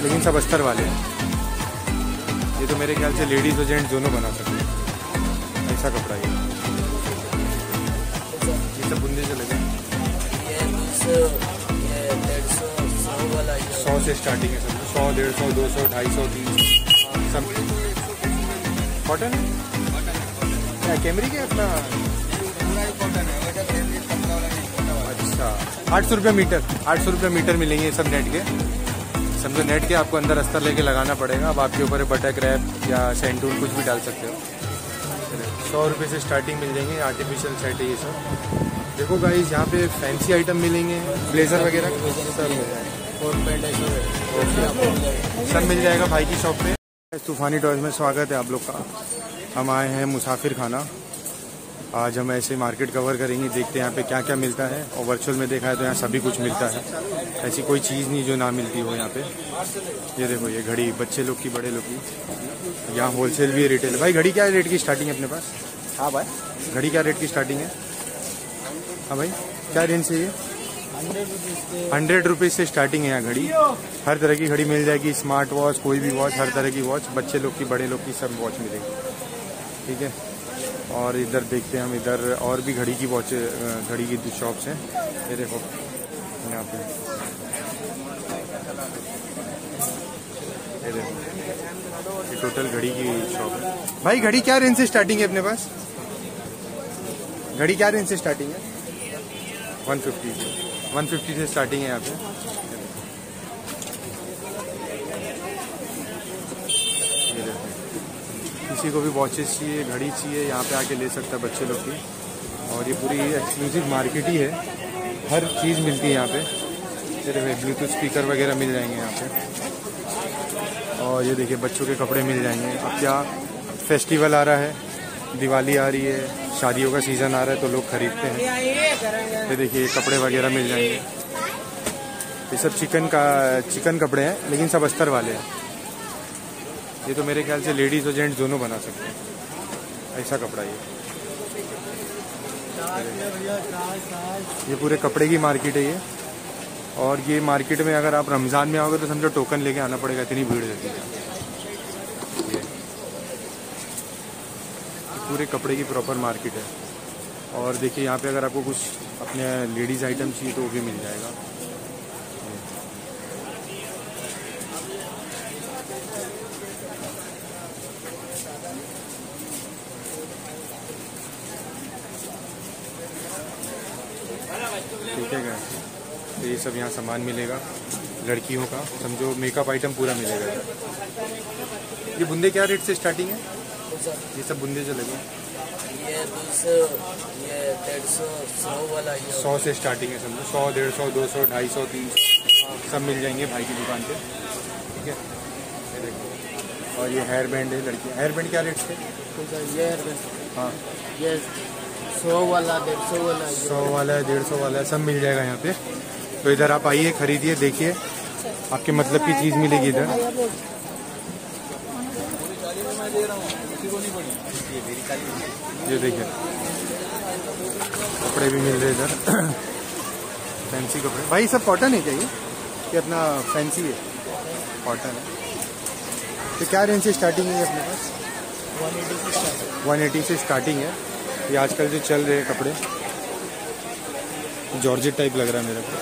लेकिन सब अस्तर वाले हैं। ये तो मेरे ख्याल से लेडीज़ और जेंट्स दोनों बना सकते हैं, ऐसा कपड़ा ये सब बुनने से लगे। 100 से स्टार्टिंग है सब, 100, 150, 200, 250, 300 सब। कॉटन क्या कैमरी के अपना? अच्छा, 800 रुपये मीटर, 800 रुपये मीटर मिलेंगे सब नेट के। समझो नेट के आपको अंदर अस्तर लेके लगाना पड़ेगा। अब आपके ऊपर बटक रैप या सैंडूल कुछ भी डाल सकते हो। 100 रुपये से स्टार्टिंग मिल जाएंगे। आर्टिफिशियल सेट है ये सब। देखो गाइस, यहाँ पे फैंसी आइटम मिलेंगे, ब्लेजर वगैरह सब मिल जाएगा, सब मिल जाएगा भाई की शॉप पे। तूफानी टॉयज में स्वागत है आप लोग का। हम आए हैं मुसाफिर खाना। आज हम ऐसे मार्केट कवर करेंगे, देखते हैं यहाँ पे क्या क्या मिलता है। और वर्चुअल में देखा है तो यहाँ सभी कुछ मिलता है, ऐसी कोई चीज़ नहीं जो ना मिलती हो यहाँ पे। ये देखो, ये घड़ी बच्चे लोग की, बड़े लोग की। यहाँ होलसेल भी है, रिटेल। भाई घड़ी क्या रेट की स्टार्टिंग है अपने पास? हाँ भाई, घड़ी क्या रेट की स्टार्टिंग है? हाँ भाई, क्या रेंज से? ये 100 रुपीज़ से स्टार्टिंग है यहाँ घड़ी। हर तरह की घड़ी मिल जाएगी, स्मार्ट वॉच, कोई भी वॉच, हर तरह की वॉच, बच्चे लोग की, बड़े लोग की, सब वॉच मिलेगी। ठीक है। और इधर देखते हैं हम, इधर और भी घड़ी की वॉच, घड़ी की शॉप्स हैं। ये देखो यहाँ पे, ये देखो, ये टोटल घड़ी की शॉप है। भाई घड़ी क्या रेंज से स्टार्टिंग है अपने पास? घड़ी क्या रेंज से स्टार्टिंग है? 150 से स्टार्टिंग है यहाँ पे। किसी को भी वॉचेस चाहिए, घड़ी चाहिए, यहाँ पे आके ले सकता है बच्चे लोग की। और ये पूरी एक्सक्लूसिव मार्केट ही है, हर चीज़ मिलती है यहाँ पे। ये देखिए, ब्लूटूथ स्पीकर वगैरह मिल जाएंगे यहाँ पे। और ये देखिए, बच्चों के कपड़े मिल जाएंगे। अब क्या फेस्टिवल आ रहा है, दिवाली आ रही है, शादियों का सीज़न आ रहा है, तो लोग खरीदते हैं। ये देखिए, कपड़े वगैरह मिल जाएंगे। ये सब चिकन कपड़े हैं, लेकिन सब अस्तर वाले हैं। ये तो मेरे ख्याल से लेडीज़ और जेंट्स दोनों बना सकते हैं, ऐसा कपड़ा ये पूरे कपड़े की मार्केट है ये। और ये मार्केट में अगर आप रमज़ान में आओगे तो समझो टोकन लेके आना पड़ेगा, इतनी भीड़ रहती है। ये पूरे कपड़े की प्रॉपर मार्केट है। और देखिए, यहाँ पे अगर आपको कुछ अपने लेडीज़ आइटम चाहिए तो वो भी मिल जाएगा। ठीक है क्या? तो ये सब यहाँ सामान मिलेगा लड़कियों का, समझो मेकअप आइटम पूरा मिलेगा। ये बुंदे क्या रेट से स्टार्टिंग है? ये सब बुंदे जो लगे, ये 200, ये 150, 100 वाला, 100 से स्टार्टिंग है समझो। 100, 150, 200, 250, 300 सब मिल जाएंगे भाई की दुकान पे। ठीक है, ये देखो। और ये हेयर बैंड है लड़की। हेयर बैंड क्या रेट से? ये हेयर बैंड, हाँ, ये 100 वाला, 150 वाला, 100 वाला है, 150 वाला है, सब मिल जाएगा यहाँ पे। तो इधर आप आइए, खरीदिए, देखिए, आपके मतलब की चीज़ मिलेगी इधर। ये देखिए, कपड़े भी मिल रहे इधर, फैंसी कपड़े। भाई सब कॉटन है क्या ये? कि अपना फैंसी है? कॉटन है। तो क्या रेंज से स्टार्टिंग है अपने पास? 180 से स्टार्टिंग है। ये आजकल जो चल रहे हैं कपड़े, जॉर्जेट टाइप लग रहा है मेरे को।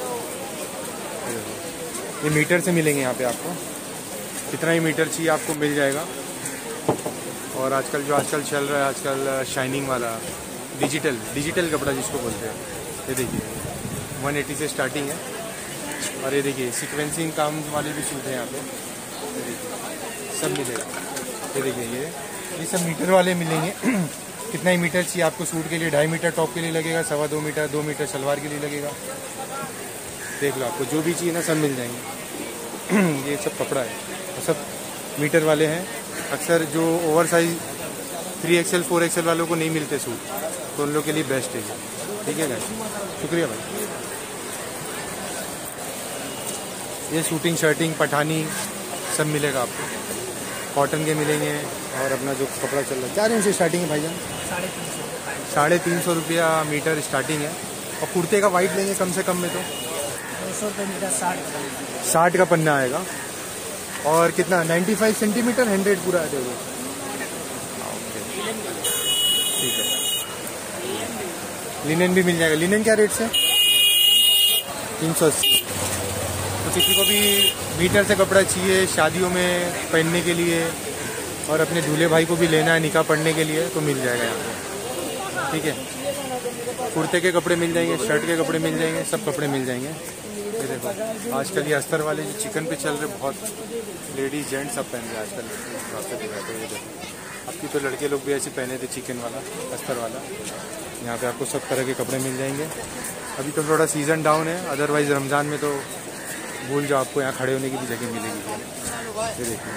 ये मीटर से मिलेंगे यहाँ पे आपको, कितना ही मीटर चाहिए आपको मिल जाएगा। और आजकल जो चल रहा है, आजकल शाइनिंग वाला डिजिटल कपड़ा जिसको बोलते हैं। ये देखिए, 180 से स्टार्टिंग है। और ये देखिए, सीक्वेंसिंग काम वाले भी सूट हैं यहाँ पे। ये देखिए, सब मिलेगा। ये देखिए, ये सब मीटर वाले मिलेंगे। कितना ही मीटर चाहिए आपको सूट के लिए? 2.5 मीटर टॉप के लिए लगेगा, 2.25 मीटर, 2 मीटर सलवार के लिए लगेगा। देख लो, आपको जो भी चाहिए ना सब मिल जाएंगे। ये सब कपड़ा है, सब मीटर वाले हैं। अक्सर जो ओवर साइज 3XL 4XL वालों को नहीं मिलते सूट, तो उन लोग के लिए बेस्ट है। ठीक है गाइस, शुक्रिया भाई। ये शूटिंग शर्टिंग पठानी सब मिलेगा आपको, कॉटन के मिलेंगे। और अपना जो कपड़ा चल रहा है, क्या रेंज से स्टार्टिंग है भाईजान? 350 रुपया मीटर स्टार्टिंग है। और कुर्ते का वाइट लेंगे कम से कम में तो 200 रुपये मीटर, 60 का पन्ना आएगा। और कितना 95 सेंटीमीटर 100 पूरा दे दो। ओके ठीक है। लिनन भी मिल जाएगा। लिनन क्या रेट से? 380। तो किसी को भी मीटर से कपड़ा चाहिए शादियों में पहनने के लिए और अपने दूल्हे भाई को भी लेना है निकाह पढ़ने के लिए तो मिल जाएगा यहाँ पे। ठीक है, कुर्ते के कपड़े मिल जाएंगे, शर्ट के कपड़े मिल जाएंगे, सब कपड़े मिल जाएंगे। ये देखो आजकल ये अस्तर वाले जो चिकन पे चल रहे बहुत लेडीज जेंट्स सब पहन रहे आजकल रास्ते पे बैठे। ये देखो अब की तो लड़के लोग भी ऐसे पहने थे चिकन वाला अस्तर वाला। यहाँ पे आपको सब तरह के कपड़े मिल जाएंगे। अभी तो थोड़ा सीज़न डाउन है, अदरवाइज़ रमज़ान में तो भूल जाओ, आपको यहाँ खड़े होने की भी जगह मिलेगी। ये देखिए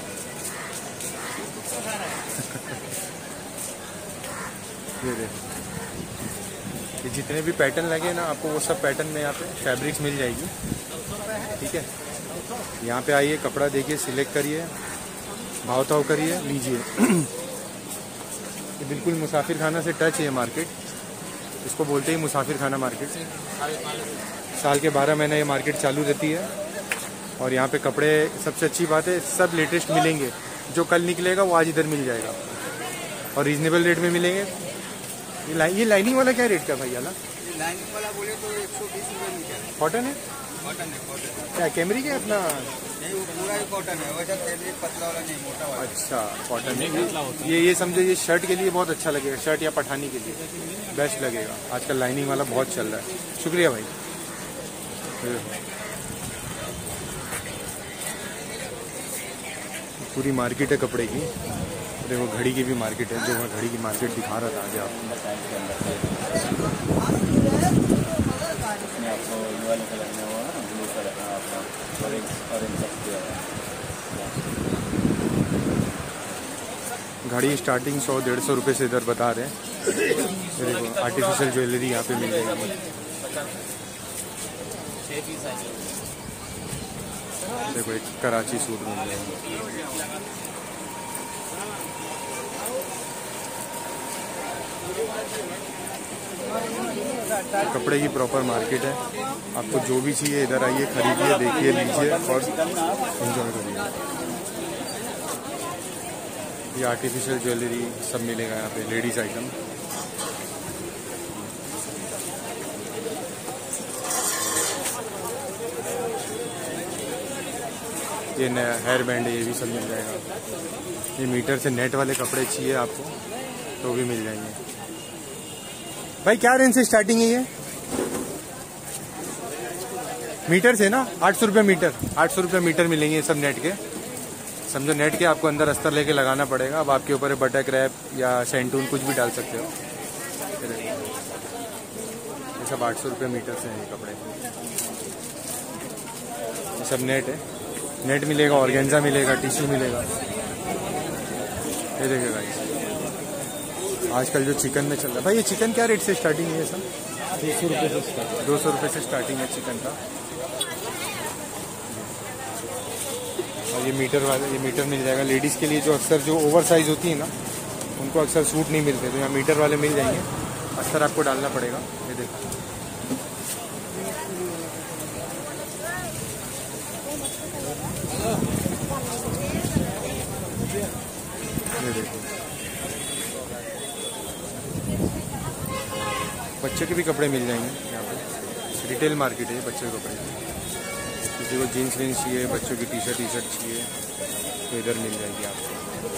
ये देखो ये जितने भी पैटर्न लगे ना आपको वो सब पैटर्न में यहाँ पे फैब्रिक्स मिल जाएगी। ठीक है, यहाँ पे आइए, कपड़ा देखिए, सिलेक्ट करिए, भाव ताव करिए, लीजिए। ये बिल्कुल मुसाफिर खाना से टच है मार्केट, इसको बोलते ही मुसाफिर खाना मार्केट। साल के 12 महीने ये मार्केट चालू रहती है और यहाँ पे कपड़े सबसे अच्छी बात है सब लेटेस्ट मिलेंगे। जो कल निकलेगा वो आज इधर मिल जाएगा और रीजनेबल रेट में मिलेंगे। ये लाइनिंग वाला क्या रेट का भाई वाला? लाइनिंग वाला बोले तो 120 रुपये मीटर। कॉटन है? कॉटन है, कॉटन। क्या कैमरी के अपना? नहीं, वो पूरा ही कॉटन है, वैसा फैब्रिक पतला वाला नहीं, मोटा वाला। अच्छा कॉटन है। ये समझो ये शर्ट के लिए बहुत अच्छा लगेगा, शर्ट या पठानी के लिए बेस्ट लगेगा। आजकल लाइनिंग वाला बहुत चल रहा है। शुक्रिया भाई। पूरी मार्केट है कपड़े की। देखो घड़ी की भी मार्केट है, जो मैं घड़ी की मार्केट दिखा रहा था आगे आपको। घड़ी स्टार्टिंग 100-150 रुपये से इधर बता रहे हैं। देखो आर्टिफिशियल ज्वेलरी यहाँ पे मिल जाएगी। देखो एक कराची सूट मिल जाएगा। कपड़े की प्रॉपर मार्केट है। आपको जो भी चाहिए इधर आइए, खरीदिए, देखिए, लीजिए और एंजॉय करिए। ये आर्टिफिशियल ज्वेलरी सब मिलेगा यहाँ पे, लेडीज आइटम। ये नया हेयर बैंड है, ये भी सब मिल जाएगा। ये मीटर से नेट वाले कपड़े चाहिए आपको तो भी मिल जाएंगे। भाई क्या रेंज से स्टार्टिंग है ये? मीटर से ना 800 रुपये मीटर, 800 रुपये मीटर मिलेंगे सब नेट के। समझो नेट के आपको अंदर अस्तर लेके लगाना पड़ेगा। अब आपके ऊपर है बटक रैप या सेंटून, कुछ भी डाल सकते हो। ये सब 800 रुपये मीटर से हैं कपड़े। ये सब नेट है, नेट मिलेगा, ऑर्गेन्जा मिलेगा, टिश्यू मिलेगा। ये देखिएगा आजकल जो चिकन में चल रहा है। भाई ये चिकन क्या रेट से स्टार्टिंग है? ये सब 200 रुपये से स्टार्टिंग, 200 रुपये से स्टार्टिंग है चिकन का। और ये मीटर वाला, ये मीटर मिल जाएगा लेडीज़ के लिए, जो अक्सर जो ओवर साइज होती है ना उनको अक्सर सूट नहीं मिलते, तो यहाँ मीटर वाले मिल जाएंगे। अस्तर आपको डालना पड़ेगा। ये देखो बच्चे के भी कपड़े मिल जाएंगे यहाँ पे। रिटेल मार्केट है बच्चे के कपड़े। किसी को जीन्स वीन्स चाहिए, बच्चों की टी शर्ट चाहिए तो इधर मिल जाएगी आपको।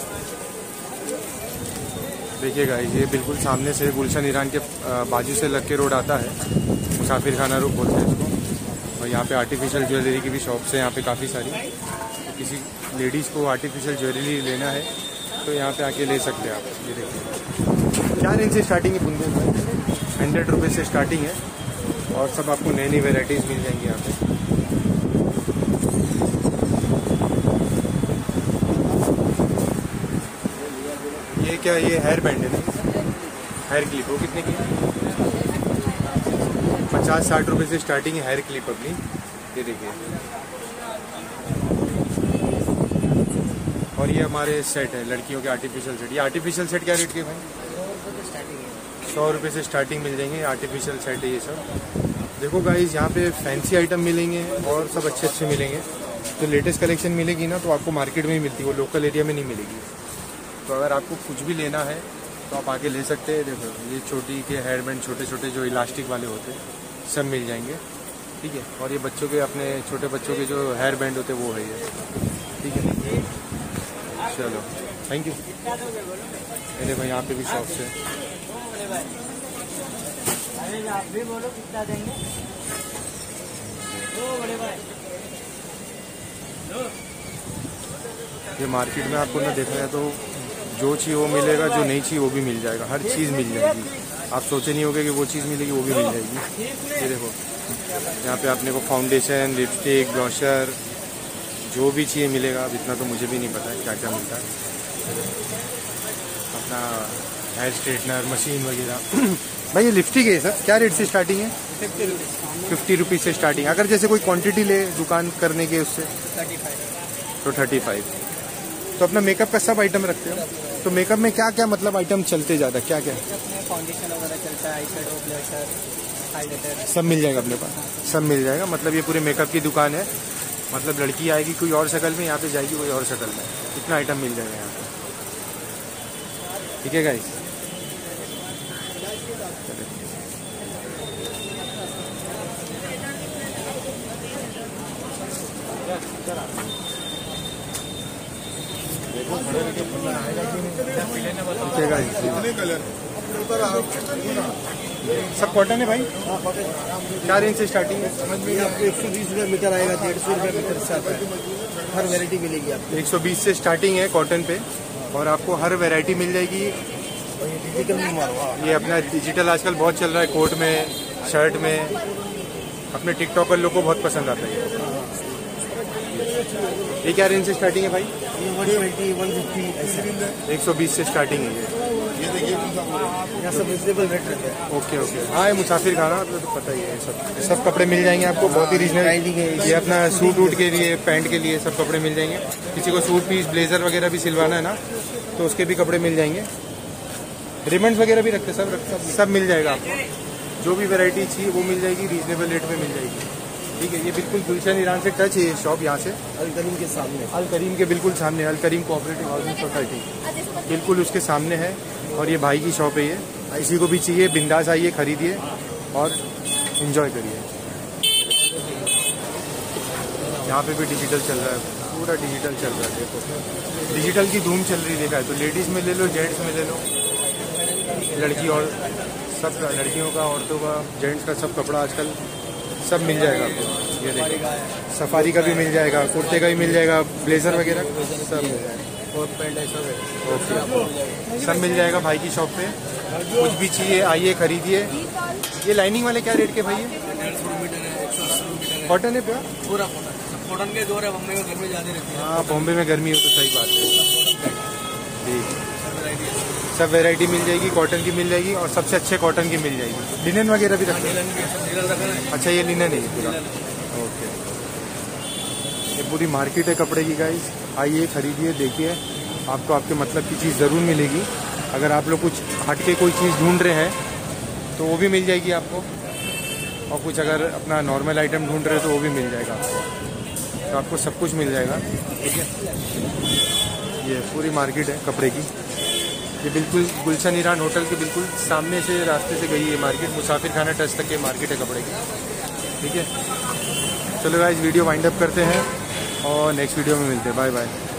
देखिएगा ये बिल्कुल सामने से गुलशन ईरान के बाजू से लग के रोड आता है, मुसाफिर खाना रोड बोलते हैं इसको। और यहाँ पे आर्टिफिशियल ज्वेलरी की भी शॉप्स है यहाँ पे काफ़ी सारी। तो किसी लेडीज़ को आर्टिफिशियल ज्वेलरी लेना है तो यहाँ पे आके ले सकते हैं आप। ये देखिए क्या रेंज से स्टार्टिंग है बुंदे में? 100 रुपये से स्टार्टिंग है और सब आपको नई नई वेराइटीज़ मिल जाएंगी यहाँ पे। ये क्या, ये हेयर बैंड है ना, हेयर क्लिप, वो कितने की? 50-60 रुपये से स्टार्टिंग है हेयर क्लिप अपनी। ये देखिए, और ये हमारे सेट है लड़कियों के आर्टिफिशियल सेट। ये आर्टिफिशियल सेट क्या रेट के भाई? 100 रुपये से स्टार्टिंग मिल जाएंगे आर्टिफिशियल सेट है ये सब। देखो गाइस यहाँ पे फैंसी आइटम मिलेंगे और सब अच्छे अच्छे मिलेंगे। जो लेटेस्ट कलेक्शन मिलेगी ना तो आपको मार्केट में ही मिलती है, वो लोकल एरिया में नहीं मिलेगी। तो अगर आपको कुछ भी लेना है तो आप आके ले सकते हैं। देखो ये छोटी के हेयर बैंड, छोटे छोटे जो इलास्टिक वाले होते हैं सब मिल जाएंगे, ठीक है। और ये बच्चों के, अपने छोटे बच्चों के जो हेयर बैंड होते हैं वो है ये, ठीक है। चलो थैंक यू। ये देखो यहाँ पे भी शॉप्स है। आप भी बोलो कितना देंगे। ये मार्केट में आपको ना देखना है तो जो चाहिए वो मिलेगा, जो नहीं चाहिए वो भी मिल जाएगा, हर चीज़ मिल जाएगी। आप सोचे नहीं होगे कि वो चीज़ मिलेगी, वो भी मिल जाएगी। ये देखो यहाँ पे आपने को फाउंडेशन, लिपस्टिक, ब्लशर, जो भी चाहिए मिलेगा। अब इतना तो मुझे भी नहीं पता है क्या क्या मिलता है। अपना हेयर स्ट्रेटनर, मशीन वगैरह। भाई ये लिपस्टिक है सर, क्या रेट से स्टार्टिंग है? 50 रुपीज़ से स्टार्टिंग। अगर जैसे कोई क्वांटिटी ले दुकान करने के उससे 35 तो 35। तो अपना मेकअप का सब आइटम रखते हो? तो मेकअप में क्या क्या मतलब आइटम चलते ज़्यादा, क्या क्या? फाउंडेशन वगैरह चलता है, आई शेडो, ब्लशर, हाइलाइटर, सब मिल जाएगा अपने पास, सब मिल जाएगा। मतलब ये पूरे मेकअप की दुकान है। मतलब लड़की आएगी कोई और शक्ल में, यहाँ पे जाएगी कोई और शक्ल में, इतना आइटम मिल जाएगा यहाँ पे, ठीक है गाइस। सब कॉटन है भाई। क्या रेंज से स्टार्टिंग है? समझ में आपको 120 रुपये मीटर आएगा, 150 रुपये मीटर से आता है। हर वैरायटी मिलेगी आपको। 120 से स्टार्टिंग है कॉटन पे, और आपको हर वैरायटी मिल जाएगी। डिजिटल में मारो, ये अपना डिजिटल आजकल बहुत चल रहा है, कोट में, शर्ट में, अपने टिकटॉकर लोग को बहुत पसंद आता है। ये क्या रेंज से स्टार्टिंग है भाई? ये 120, 150 ऐसे 120 से स्टार्टिंग है ये देखिए। यहाँ सब रिजनेबल रेट रहते हैं। Okay okay. हाँ ये मुसाफिर खाना मतलब तो पता ही है, सब कपड़े मिल जाएंगे आपको, बहुत ही रीजनेबल। ये अपना सूट वूट के लिए, पैंट के लिए सब कपड़े मिल जाएंगे। किसी को सूट पीस, ब्लेजर वगैरह भी सिलवाना है ना तो उसके भी कपड़े मिल जाएंगे। रिबन्स वगैरह भी रखते, सब मिल जाएगा आपको। जो भी वैरायटी चाहिए वो मिल जाएगी, रीजनेबल रेट में मिल जाएगी, ठीक है। ये बिल्कुल गुलशन ईरान से टच है ये शॉप, यहाँ से अल करीम के सामने, अल करीम के बिल्कुल सामने, Al Karim cooperative housing society बिल्कुल उसके सामने है। और ये भाई की शॉप है ये, किसी को भी चाहिए बिंदास आइए, खरीदिए और एंजॉय करिए। यहाँ पे भी डिजिटल चल रहा है, पूरा डिजिटल चल रहा है। देखो डिजिटल की धूम चल रही, देखा है तो लेडीज़ में ले लो, जेंट्स में ले लो, लड़की और सब, लड़कियों का, औरतों का, जेंट्स का, सब कपड़ा आजकल सब मिल जाएगा आपको। ये देखो सफारी का भी मिल जाएगा, कुर्ते का भी मिल जाएगा, ब्लेजर वगैरह सब मिल जाएगा, कोट पैंट ऐसा है। ओके सब मिल जाएगा भाई की शॉप पे। कुछ भी चाहिए आइए खरीदिए। ये लाइनिंग वाले क्या रेट के भाई है? 150 मीटर है, 180 मीटर है, कॉटन है प्योर? पूरा कॉटन के दौर है। बम्बई में गर्मी ज़्यादा रहती है। हाँ बॉम्बे में गर्मी हो तो सही बात है, ठीक। सब वैरायटी मिल जाएगी, कॉटन की मिल जाएगी, और सबसे अच्छे कॉटन की मिल जाएगी। लिनन वगैरह भी रखते हैं? अच्छा ये लिनन है पूरा, ओके। ये पूरी मार्केट है कपड़े की गाइस, आइए खरीदिए, देखिए, आपको आपके मतलब की चीज़ ज़रूर मिलेगी। अगर आप लोग कुछ हट के कोई चीज़ ढूंढ रहे हैं तो वो भी मिल जाएगी आपको, और कुछ अगर अपना नॉर्मल आइटम ढूंढ रहे हो तो वो भी मिल जाएगा आपको। तो आपको सब कुछ मिल जाएगा, ठीक है। ये पूरी मार्केट है कपड़े की। ये बिल्कुल गुलशन ईरान होटल के बिल्कुल सामने से रास्ते से गई है मार्केट, मुसाफिर खाना टच तक के मार्केट है कपड़े की, ठीक है। चलो गाइस वीडियो वाइंड अप करते हैं और नेक्स्ट वीडियो में मिलते हैं। Bye bye.